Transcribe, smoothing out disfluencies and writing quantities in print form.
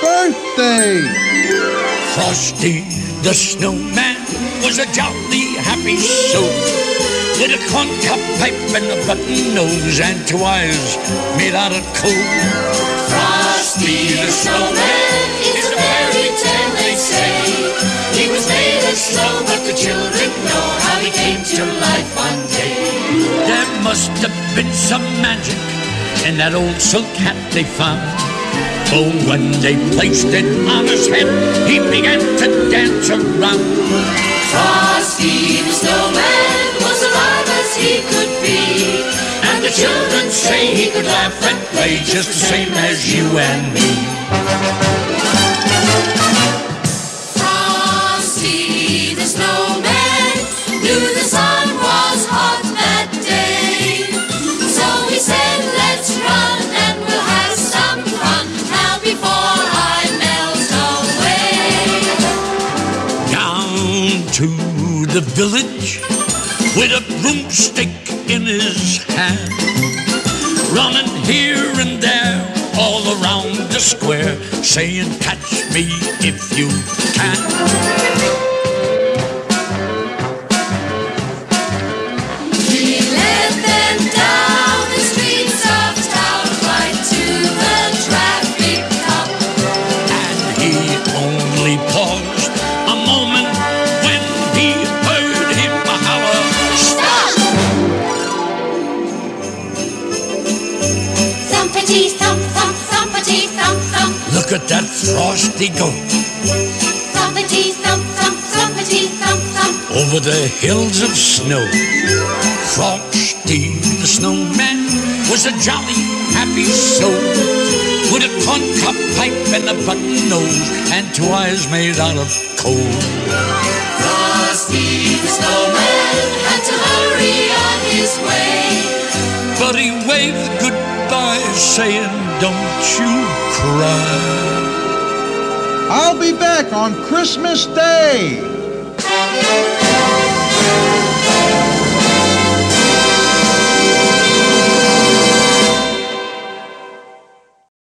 birthday! Frosty the Snowman was a jolly happy soul, with a corncob pipe and a button nose and two eyes made out of coal. Frosty the Snowman is a fairy tale, they say. He was made of snow, but the children know how he came to life one day. There must have been some magic in that old silk hat they found. Oh, when they placed it on his head, he began to dance around. Frosty the Snowman was alive as he could be, and the children say he could laugh and play just the same as you and me. Frosty the Snowman knew the sun was hot that day, so he said, let's run and we'll have some fun now before I melt away. Down to the village with a broomstick in his hand, running here and there all around the square, saying, catch me if you can. He led them down the streets of town, right to the traffic cop. And he only paused a moment when he heard him holler, Stop! Thumpity thump thump, thumpity thump thump. look at that Frosty go Thumpity thump thump, thumpity thump thump. over the hills of snow. Frosty the Snowman was a jolly happy soul, with a corncob pipe and a button nose and two eyes made out of coal. Frosty the Snowman had to hurry on his way, But he waved goodbye, saying, don't you cry. I'll be back on Christmas Day.